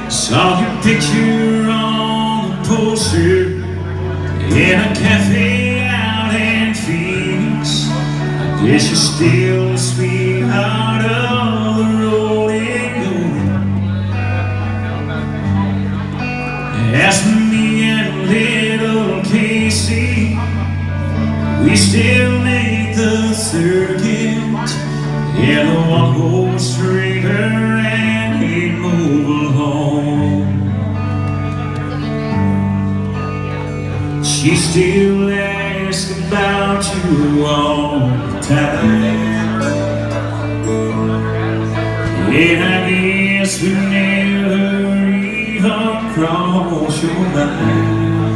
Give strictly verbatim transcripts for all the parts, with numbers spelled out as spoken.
Saw your picture on the poster in a cafe out in Phoenix. I guess you're still the sweetheart of the rolling gold. As for me and little Casey, we still make the circuit in a one-horse trailer and a mobile home. She still asks about you all the time, and I guess we never even cross your mind.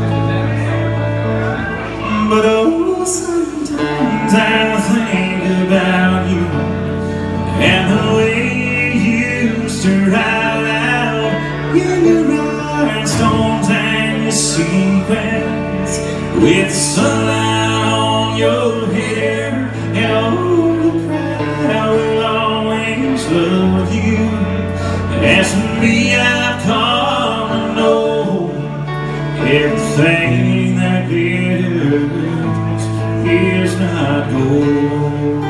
But oh, sometimes I think about you and the way you used to ride out in your rhinestones and your sequins, with the sunlight on your hair, and oh, the crowd will always love you. As for me, I've come to know everything that glitters is not gold.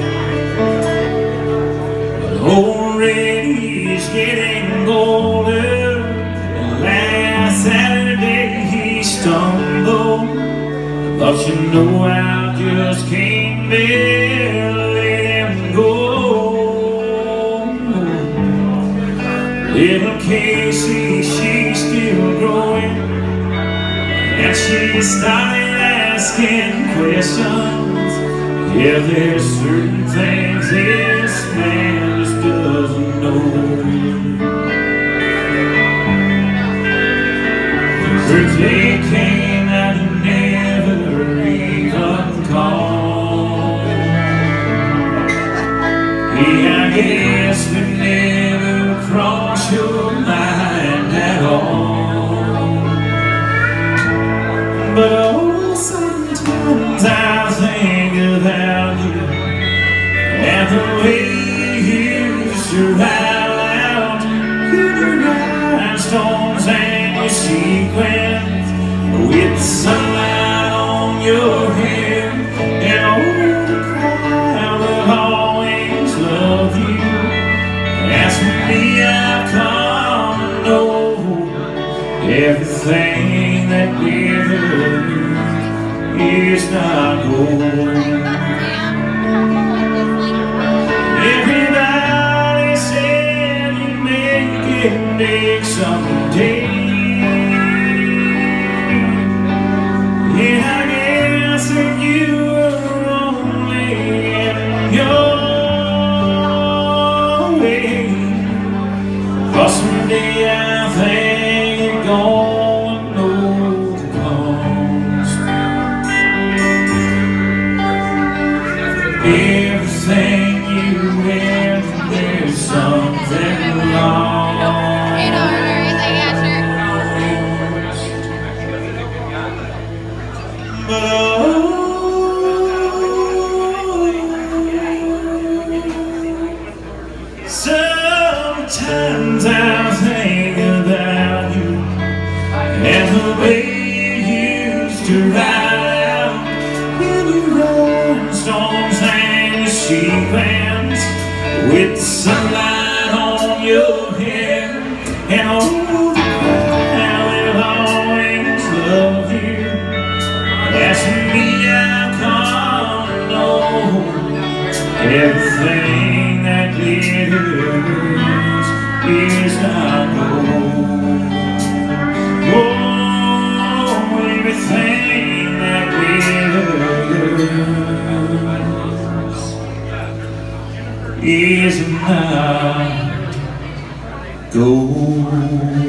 Old Reddy's getting older, and last Saturday he stumbled, but you know I just can't bear to let him go. Little Casey, she's still growing, and she started asking questions. Yeah, there's certain things this man just doesn't know. The birthday came and he never even called. Yeah, I guess we never cross your mind at all. But oh, sometimes I think about you and the way you used to ride out in your rhinestones and your sequins, with the sunlight on your hair, and oh, the crowd will always love you. As for me, I've come to know everything that glitters is not gold. Everybody said you'd make it big someday. Yeah, I guess that you were only in your way. But someday I think you're gonna know the cost. Everything you have, there's something wrong. But oh, sometimes I think about you and the way you used to ride out in your rhinestones and your sequins, with the sunlight on your hair, and oh, the crowd will always love you. As for me, I've come to know everything that glitters is not gold. Oh, everything that glitters is not gold.